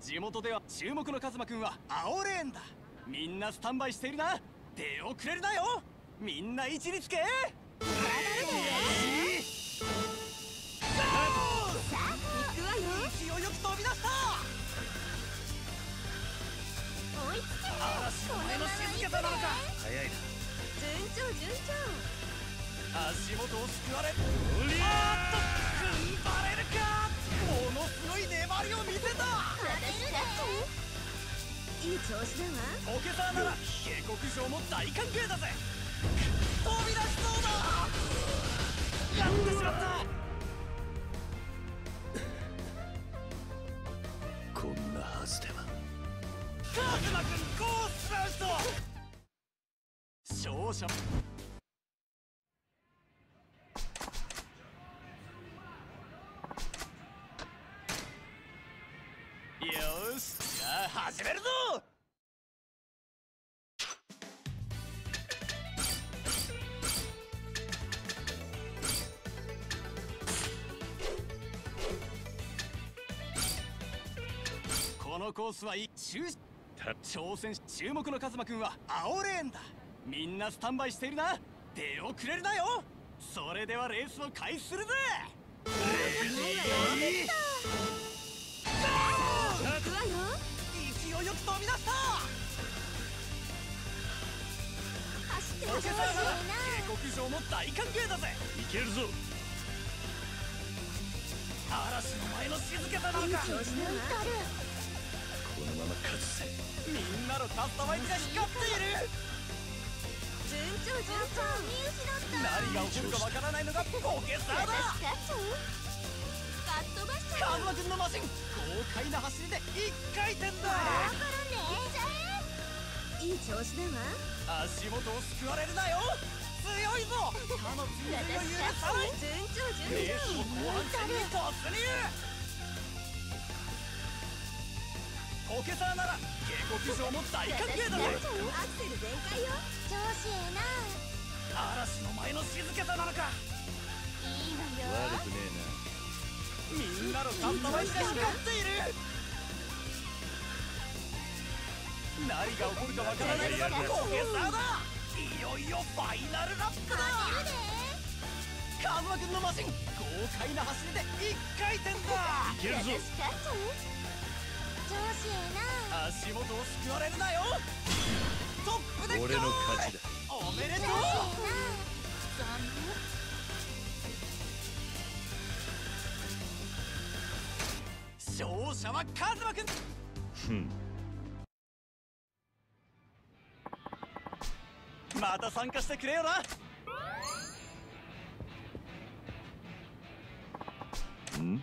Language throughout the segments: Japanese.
地元では注目のカズマくんは青レーンだ。みんなスタンバイしているな。出遅れるなよ。みんな位置につけ。勢いよく飛び出した。 追いつけ。 嵐の前の静けさなのか。 早いな。 順調順調。 足元を救われ、あっと踏ん張れるか。ものすごい粘りを見せた。 いい調子だわ。 ポケサーなら下克上も大歓迎だぜ。飛び出しそうだ。やってしまった。 こんなはずでは。 カズマくんゴースラウト。勝者よし、じゃあ始めるぞ。このコースは挑戦。注目のカズマくんは青レーンだ。みんなスタンバイしているな。出遅れるなよ。それではレースを開始するぜ。勢いよく飛び出した。 走ってポケサーなら下克上も大歓迎だぜ。 いけるぞ。 嵐の前の静けさなのか。 調子だわ。 このまま勝つぜ。 みんなのカスタマイズが光っている。 順調順調。見失った。 何が起こるかわからないのがポケサーだ。 勝っちゃう。かっ飛ばしちゃう。 カズマくんのマシン、豪快な走りで一回転だ。 だからね。いい調子だわ。 足元を救われるなよ。強いぞ。他の追随を許さない。 順調順調。 レースも後半戦に突入。ポケサーなら下克上も大歓迎だぜ。 アクセル全開よ。調子ええな。 嵐の前の静けさなのか。 いいわよ。 悪くねみんなのカスタマイズが光っている。何が起こるかわからないのがポケサーだ。いよいよファイナルラップだ。カズマくんのマシン、豪快な走りで一回転だ。 え。いけるぞ。 勝っちゃう。調子ええな。 足元を救われるなよ。トップでゴール。 俺の勝ちだ。 おめでとう。勝者はカズマくん。 ふん。 また参加してくれよな。 ん？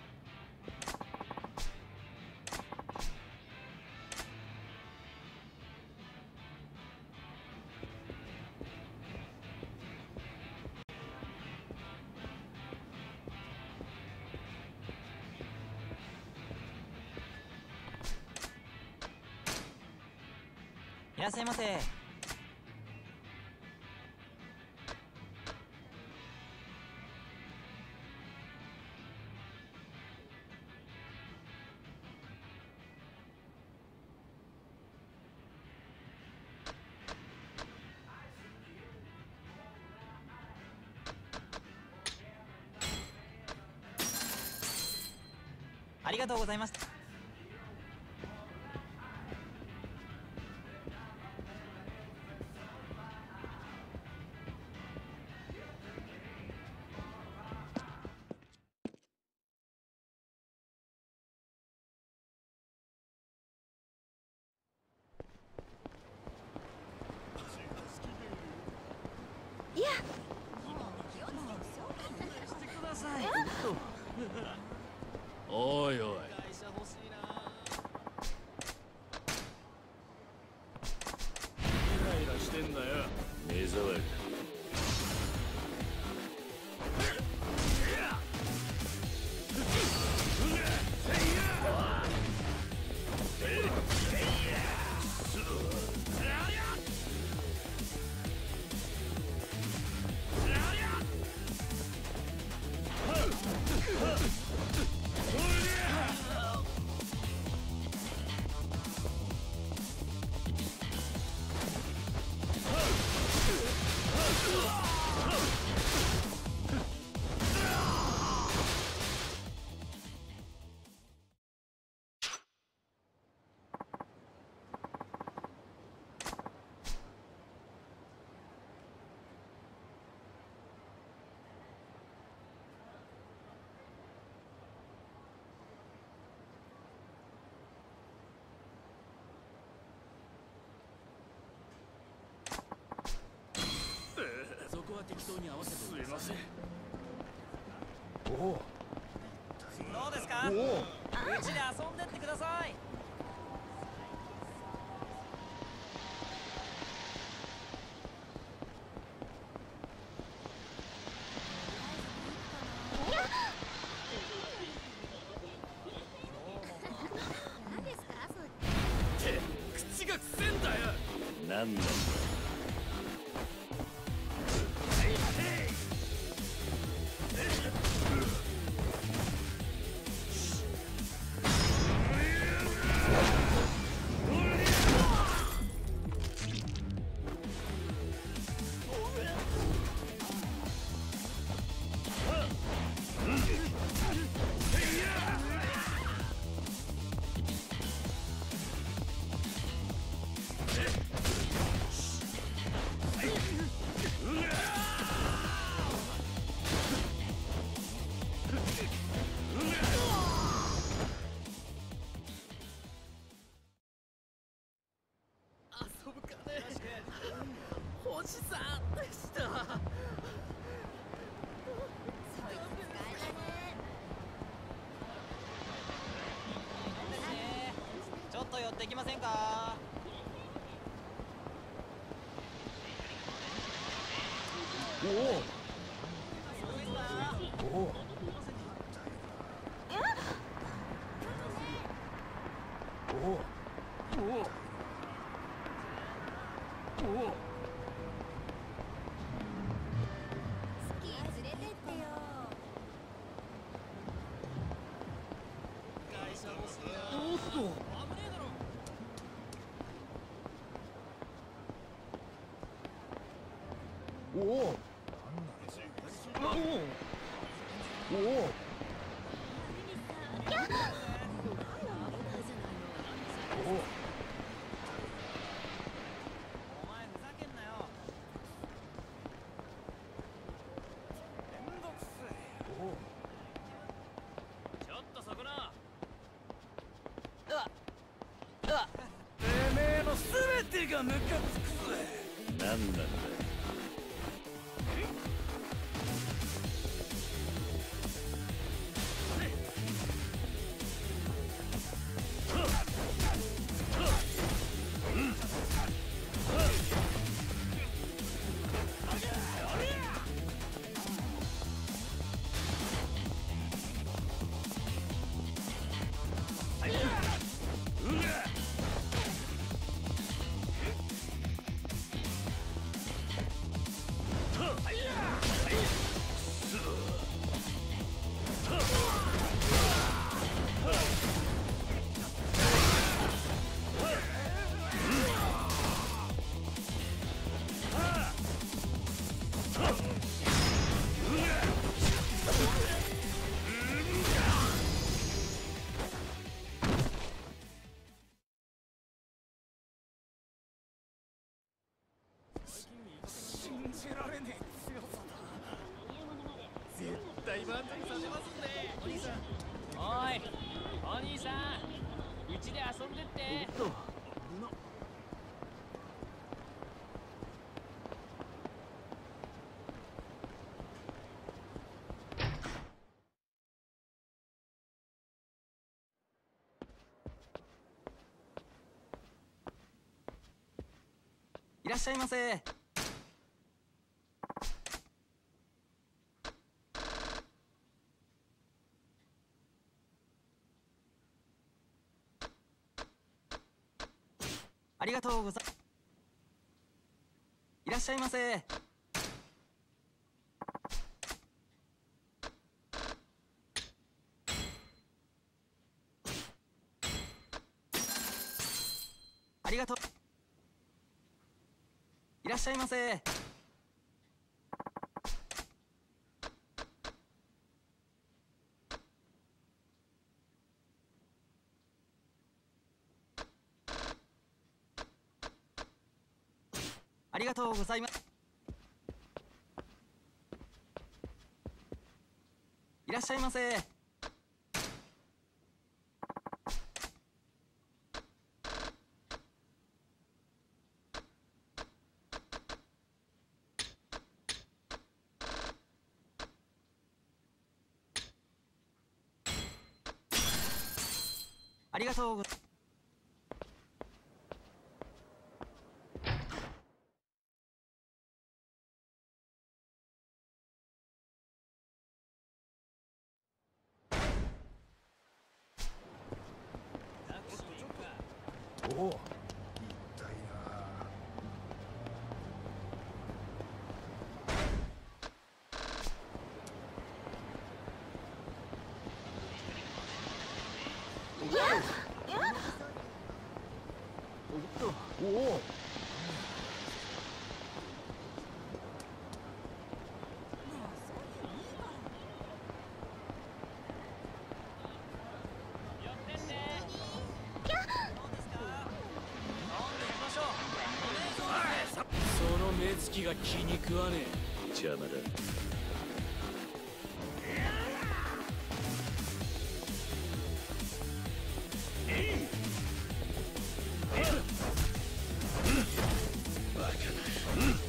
いらっしゃいませ。ありがとうございます。 いや。 してください。 おいおい。 会社欲しいな。 イライラしてんだよ。目障り。 当に合わせてすいません。 おおどうですか？ おおうちで遊んでってください。 何ですかそれ。 って口がくせんだよ。 なんだ遊ぶかね。星さんでした。 そいつ使えちょっと寄ってきませんか？ おおおおおおおお。おお。 スキー連れてってよ。 おっと。 おおおおおおお前ふざけんなよ。 めんどくせえ。ちょっとそこな。てめえのすべてがムカつくぜ。 なんなんだ信じられねえ強さだ。絶対満足させますんで。お兄さん。 おいお兄さん、うちで遊んでって。 いらっしゃいませ。ありがとうございらっしゃいませ。ありがとう。いらっしゃいませ。ありがとうございます。いらっしゃいませ。 ありがとうございます。 おお、痛いな。おお。 寄ってってその目つきが気に食わねえ。 邪魔だ。バカな。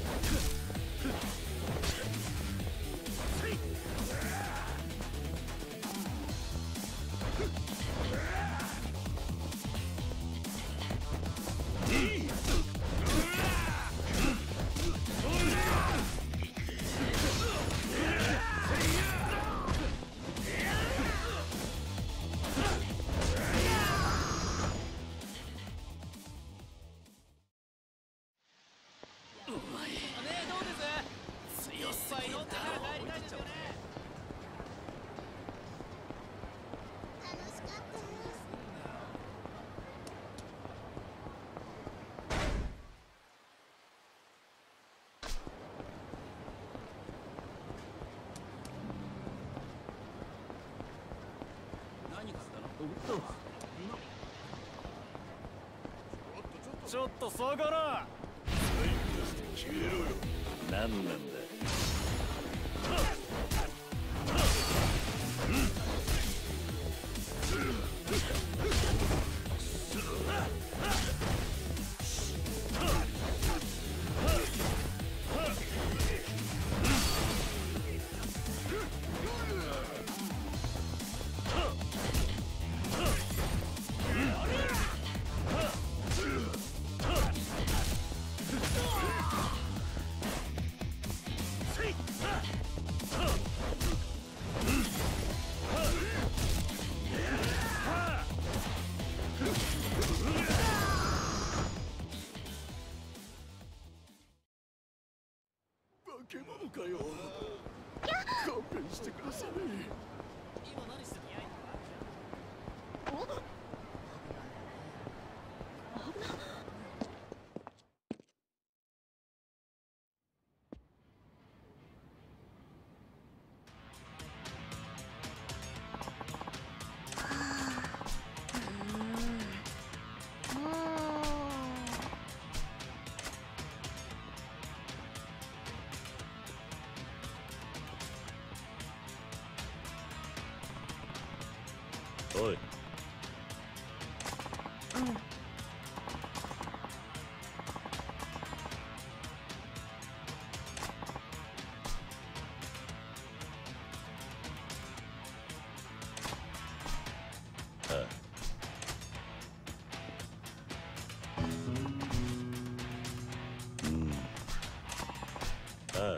ちょっと下がら。 消えろよ。何なんだ。化け物かよ。勘弁してください。 今何してんの？ おい。ああ。ああ。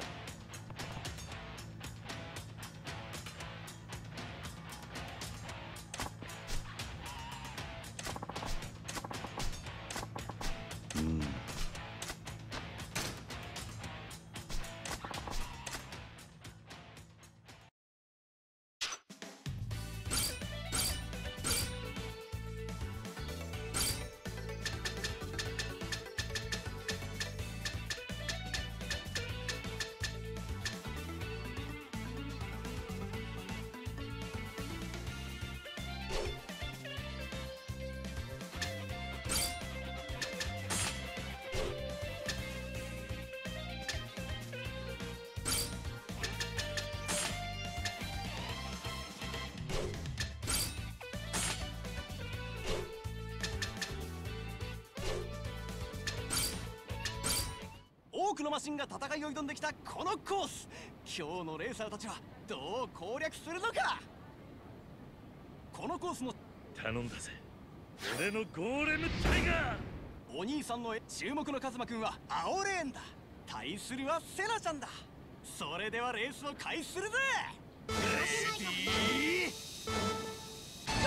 多くのマシンが戦いを挑んできたこのコース、今日のレーサーたちはどう攻略するのか。このコースの頼んだぜ。 俺のゴーレムタイガー。 お兄さんの注目のカズマくんは青レーンだ。対するはセナちゃんだ。それではレースを開始するぜ。レディーゴ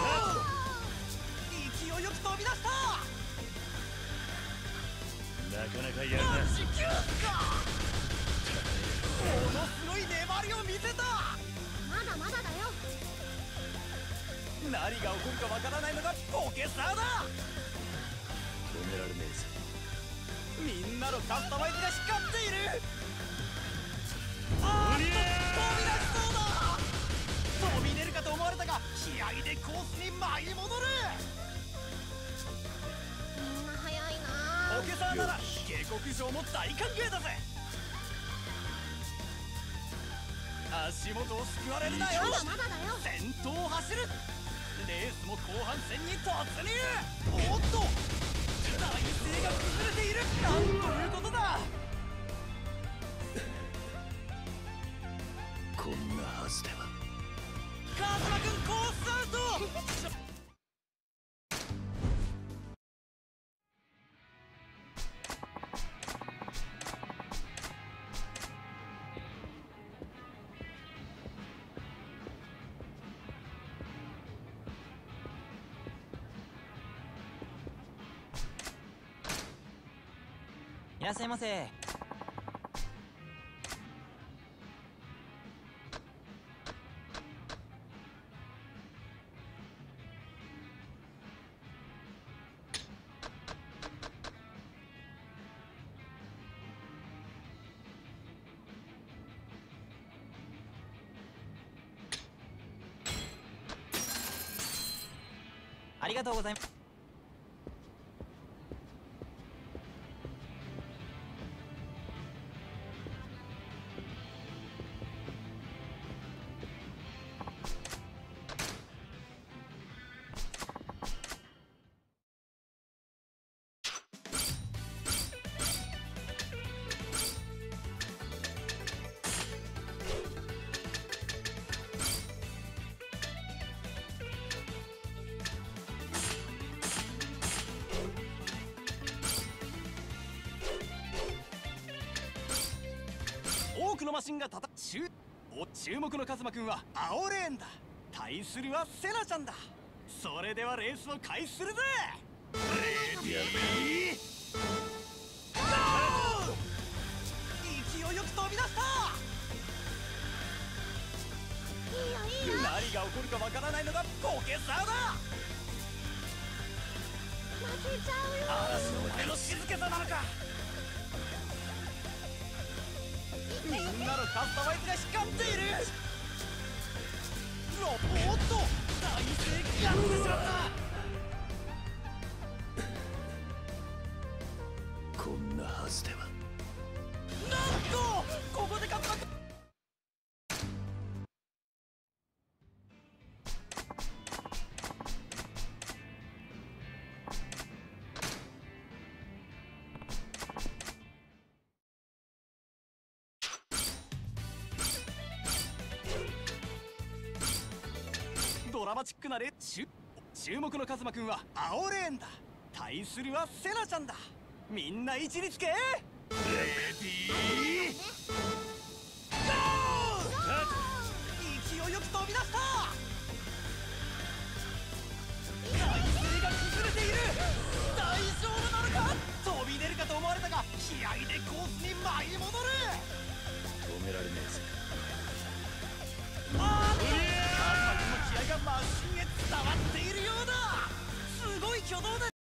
ー。勢いよく飛び出した。 なかなかやるな。 マジキューか。ものすごい粘りを見せた。 まだまだだよ。 何が起こるかわからないのがポケサーだ。 止められねえぜ。 みんなのカスタマイズが光っている。あーっと飛び出しそうだ。飛び出るかと思われたが気合でコースに舞い戻る。 みんな早いな。 ポケサーなら下克上も大歓迎だぜ。足元を救われるなよ。 まだまだだよ。 先頭を走る。レースも後半戦に突入。おっと体勢が崩れている。なんということだ。 こんなはずでは。 カズマくんコースアウト。 いらっしゃいませ。ありがとうございます。 多くのマシンが注目のカズマくんは青レーンだ。対するはセナちゃんだ。それではレースを開始するぜ。レディーゴー。勢いよく飛び出した。 いいよいいよ。 何が起こるかわからないのがポケサーだ。 負けちゃうよ。 嵐の上の静けさなのか。みんなのカスタマイズが光っている。おっと大勢やってしまった。 こんなはずでは。 なんとここでカズマくん。ドラマチックな注目のカズマくんは青レーンだ。対するはセナちゃんだ。みんな位置につけ。レディーゴー。勢いよく飛び出した。体勢が崩れている。大丈夫なのか。飛び出るかと思われたが気合でコースに舞い戻る。 止められねえぜ。 あーっとカズマくんの気合がマシンへ伝わっているようだ。すごい挙動だ。